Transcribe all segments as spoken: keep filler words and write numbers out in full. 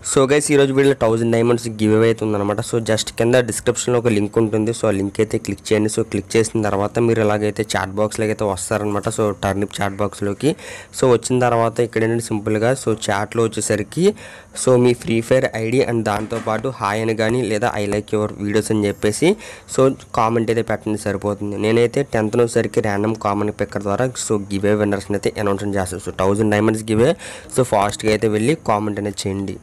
So guys ఈ రోజు వీడియోలో థౌసండ్ డైమండ్స్ గివ్ అవే అవుతుందన్నమాట. సో జస్ట్ కింద డిస్క్రిప్షన్లో ఒక లింక్ ఉంటుంది. సో ఆ లింక్ అయితే క్లిక్ చేయండి. సో క్లిక్ చేసిన తర్వాత మీరు ఎలాగైతే చాట్ బాక్స్లోకి అయితే వస్తారనమాట. సో టర్నిప్ చాట్ బాక్స్లోకి సో వచ్చిన తర్వాత ఇక్కడ ఏంటంటే సింపుల్గా సో చాట్లో వచ్చేసరికి సో మీ ఫ్రీ ఫైర్ ఐడి అండ్ దాంతోపాటు హాయ్ అని కానీ లేదా ఐ లైక్ యువర్ వీడియోస్ అని చెప్పేసి సో కామెంట్ అయితే పెట్టండి సరిపోతుంది. నేనైతే టెన్త్ వచ్చేసరికి ర్యాండమ్ కామెంట్ పిక్కర్ ద్వారా సో గివ్ అవే విన్నర్స్ని అయితే అనౌన్స్మెంట్ చేస్తాను. So thousand diamonds give away so ఫాస్ట్గా అయితే వెళ్ళి కామెంట్ అనేది చేయండి.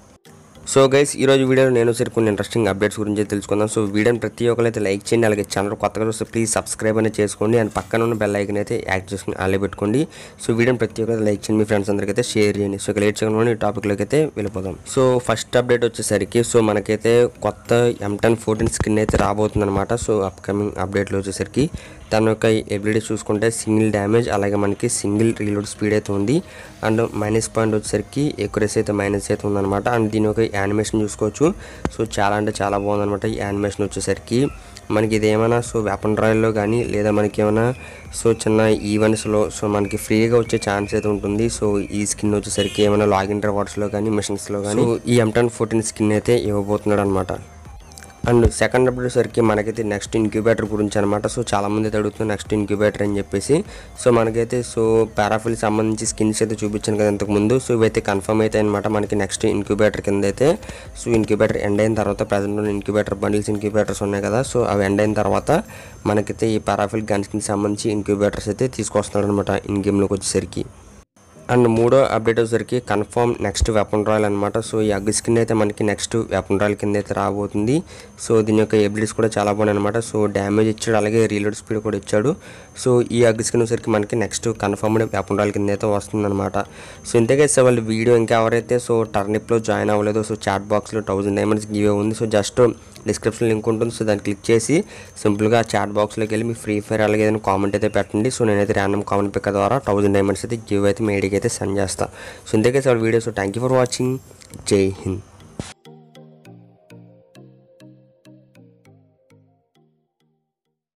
సో గైస్ ఈరోజు వీడియోలో నేను సరే కొన్ని ఇంట్రెస్టింగ్ అప్డేట్స్ గురించి తెలుసుకుందాం. సో వీడియోని ప్రతి ఒక్కరు అయితే లైక్ చేయండి. అలాగే ఛానల్ కొత్తగా చూస్తే ప్లీజ్ సబ్స్క్రైబ్ అనేది చేసుకోండి అండ్ పక్కన ఉన్న బెల్ ఐకన్ అయితే యాక్ట్ చేసుకుని అలా పెట్టుకోండి. సో వీడియోని ప్రతి ఒక్కరు లైక్ చేయండి, మీ ఫ్రెండ్స్ అందరికీ అయితే షేర్ చేయండి. సో లేట్ చేయకుండా ఈ టాపిక్లోకి అయితే వెళ్ళిపోదాం. సో ఫస్ట్ అప్డేట్ వచ్చేసరికి సో మనకైతే కొత్త ఎం టెన్ ఫోర్టీన్ స్కిన్ అయితే రాబోతుంది అనమాట. సో అప్కమింగ్ అప్డేట్లో వచ్చేసరికి దాని యొక్క ఎబిలిటీ చూసుకుంటే సింగిల్ డ్యామేజ్, అలాగే మనకి సింగిల్ రీలోడ్ స్పీడ్ అయితే ఉంది అండ్ మైనస్ పాయింట్ వచ్చేసరికి ఎక్యురసీ అయితే మైనస్ అయితే ఉందన్నమాట. అండ్ దీని యొక్క యానిమేషన్ చూసుకోవచ్చు. సో చాలా అంటే చాలా బాగుందన్నమాట. ఈ యానిమేషన్ వచ్చేసరికి మనకి ఇదేమైనా సో వెపన్ రాయల్లో కానీ లేదా మనకి ఏమైనా సో చిన్న ఈవెంట్స్లో సో మనకి ఫ్రీగా వచ్చే ఛాన్స్ అయితే ఉంటుంది. సో ఈ స్కిన్ వచ్చేసరికి ఏమైనా లాగిన్ రివార్డ్స్లో కానీ మిషన్స్లో కానీ ఈ ఎం టెన్ ఫోర్టీన్ స్కిన్ అయితే ఇవ్వబోతున్నాడు అనమాట. అండ్ సెకండ్ అప్డేట్ సరికి మనకైతే నెక్స్ట్ ఇంక్యుబేటర్ గురించి అనమాట. సో చాలామంది అయితే అడుగుతున్నారు నెక్స్ట్ ఇంక్యుబేటర్ అని చెప్పేసి. సో మనకైతే సో పారాఫిల్ సంబంధించి స్కిన్స్ అయితే చూపించాను కదా ఇంతకుముందు. సో ఇవైతే కన్ఫర్మ్ అయితే అనమాట మనకి నెక్స్ట్ ఇంక్యుబేటర్ కింద అయితే. సో ఇంక్యుబేటర్ ఎండ్ అయిన తర్వాత ప్రజెంట్ ఇంక్యుబేటర్ బండిల్స్ ఇంక్యుబేటర్స్ ఉన్నాయి కదా. సో అవి ఎండ్ అయిన తర్వాత మనకైతే ఈ పారాఫిల్ గన్ స్కిన్ సంబంధించి ఇంక్యుబేటర్స్ అయితే తీసుకొస్తున్నాడు అనమాట ఇన్ గేమ్లోకి వచ్చేసరికి. అండ్ మూడో అప్డేట్ వచ్చేసరికి కన్ఫర్మ్ నెక్స్ట్ వెపన్ రాయల్ అనమాట. సో ఈ అగ్ స్కిన్ అయితే మనకి నెక్స్ట్ వెపన్ రాయల్ కింద అయితే రాబోతుంది. సో దీని యొక్క ఎబిలిటీస్ కూడా చాలా బాగున్నాయి అనమాట. సో డ్యామేజ్ ఇచ్చాడు, అలాగే రీలోడ్ స్పీడ్ కూడా ఇచ్చాడు. సో ఈ అగ్ స్కిన్ వచ్చేసరికి మనకి నెక్స్ట్ కన్ఫర్మ్డ్ వెపన్ రాయల్ కింద అయితే వస్తుంది అనమాట. సో ఇంతకే సో వాళ్ళు వీడియో ఇంకా ఎవరైతే సో టర్నిప్లో జాయిన్ అవ్వలేదో సో చాట్ బాక్స్లో థౌసండ్ డైమండ్స్ గివ్ ఉంది. సో జస్ట్ డిస్క్రిప్షన్ లింక్ ఉంటుంది. సో దాన్ని క్లిక్ చేసి సింపుల్గా చాట్ బాక్స్లోకి వెళ్ళి మీ ఫ్రీ ఫైర్ అలాగే ఏదైనా కామెంట్ అయితే పెట్టండి. సో నేనైతే ర్యాండమ్ కామెంట్ పిక్ ద్వారా థౌసండ్ డైమండ్స్ అయితే గివ్ అయితే మీ ఐడికి అయితే సెండ్ చేస్తాను. సో ఇంతకే sir video. So thank you for watching. జై హింద్.